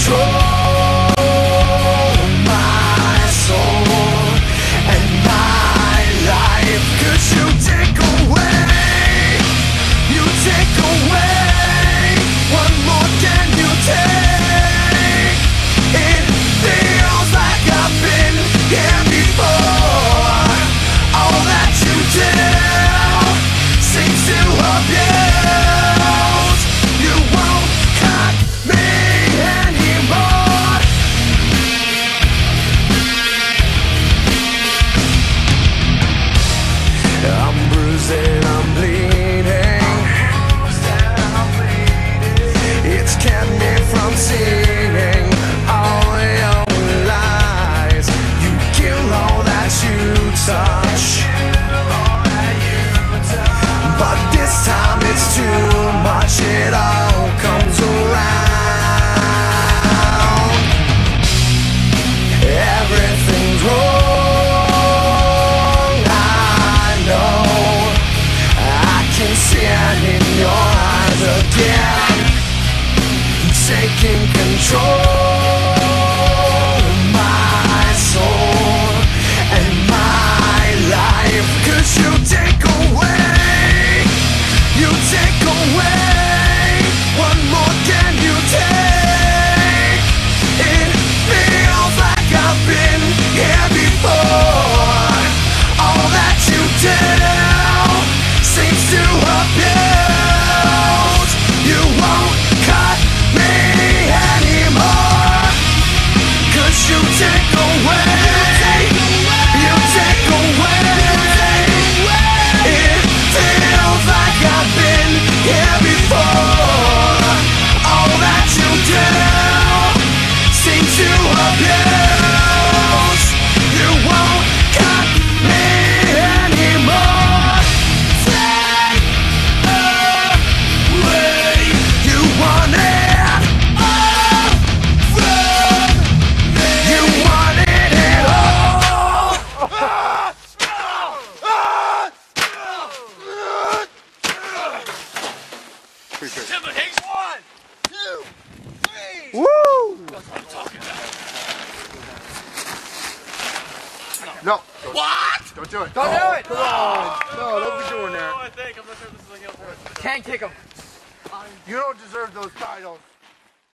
control my soul and my life. 'Cause you take away, what more can you take? It feels like I've been here before. All that you do seems to abuse. You won't cut me anymore. I'm bruised and I'm bleeding. It's kept me from seeing all your lies. You kill all that you touch, but this time it's too much. It all comes around. Everything's wrong, I know. I can see it in your eyes again. Taking control of my soul and my life. 'Cause you take away, what more can you take? It feels like I've been here before. All that you do seems to abuse. You won't cut me anymore. 'Cause you take away, it feels like I've been here before. All that you do seems to abuse. You won't cut me anymore. Take away, you want it all from me. You wanted it all. Intimidate 1, 2, 3. Woo! That's what I'm talking about. No. What? Don't do it. Don't do it! Come on. No, don't be doing that. I think I'm not sure if this is like Can't kick him. You don't deserve those titles.